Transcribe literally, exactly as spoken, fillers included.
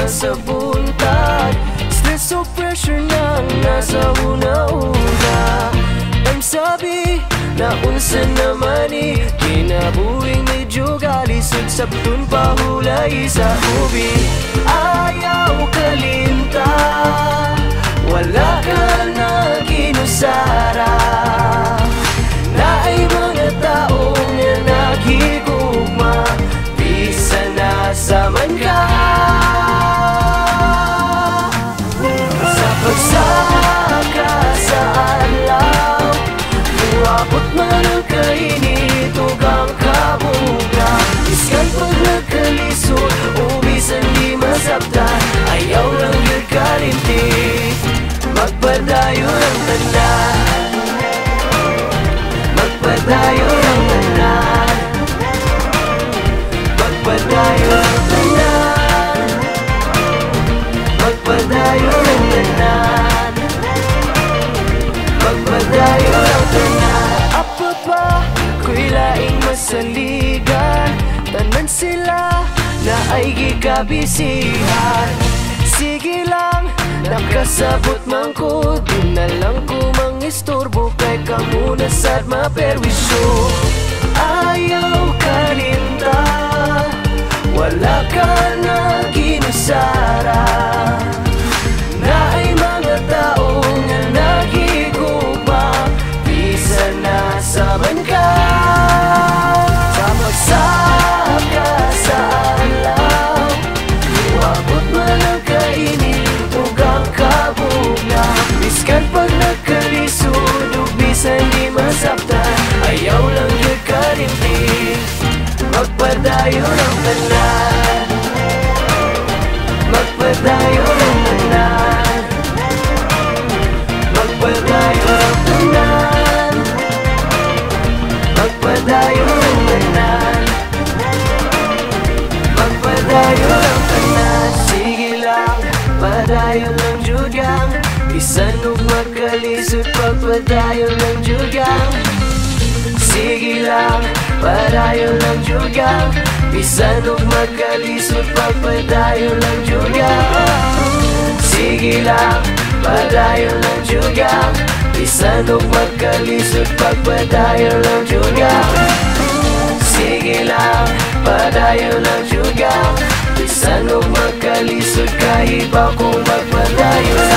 nasa buntag, stress o pressure nang nasa una-una. Ang sabi na unsa naman ni kinabuhing medyo galisod sabton pahulay sa ubi. Ayaw kalinta, wala ka na kinusara. Naay mga tao nga naghigugma, bisa na saman ka. Sa pagsaka sa adlaw, muabot man ang kainit o kang kabuga. Iskan pag nagkalisod o bisan di masabtan, ayaw lang yun kalintik, magpadayo ng tanan, magpadayo ng tanan, magpadayo ng tanan, magpadayo ng tanan, magpadayo ng tanan. Apa pa ko'y laing masaligan, tanan sila na ay gikabisihan. Sige lang, nakasabot man ko, di na lang ko mangistorbo kay kamuna sad maperwisyo. Ayaw kalinta, wala ka na kinusara. Naay mga tao nga naghigugma, bisa na saman ka. Sa pagsaka sa alaw, uabot man ang kainit o kang kabugna. Iskan pag nagkalisod o bisan di masabtan, ayaw lang yun kalimtik, magpadayo ng tanan, magpadayo ng tanan, magpadayo ng tanan, magpadayo ng tanan, magpadayo ng tanan. Sige lang, padayo lang jugang, bisan og magkalisod pagpadayo lang jugang. Sige lang, padayo lang jugang, bisan og magkalisod pagpadayo lang jugang. Sige lang, padayo lang jugang, bisan og magkalisod pagpadayo lang jugang. Sige lang, padayo lang jugang, bisan og magkalisod kahit pa kung magpadayo.